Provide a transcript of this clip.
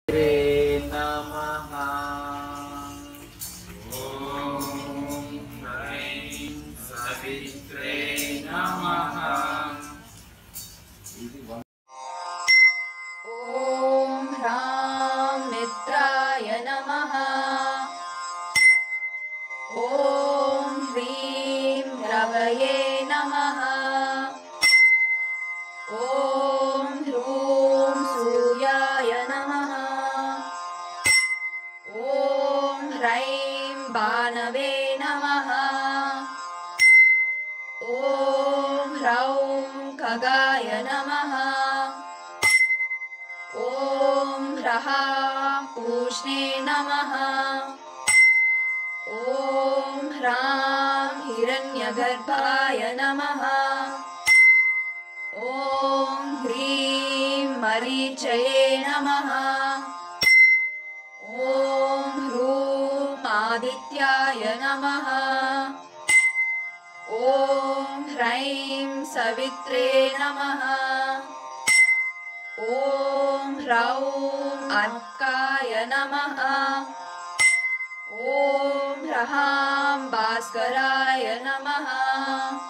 नमः। ॐ ह्रीं सवित्रे नमः। ॐ ह्रां मित्राय नमः। ॐ ह्रीं रवये नमः। ॐ ह्रूं सूर्याय नमः। ॐ ह्रैं बाणवे नमः। ॐ ह्रौं खगाय नमः। ॐ ह्रः पूष्णे नमः। ॐ ह्रां हिरण्यगर्भाय नमः। ॐ ह्रीं मरीचये नमः। ॐ ह्रूं आदित्याय नमः। ॐ ह्रैं सवित्रे नमः। ॐ ह्रौं अर्काय नमः। ॐ ह्रहां भास्कराय नमः।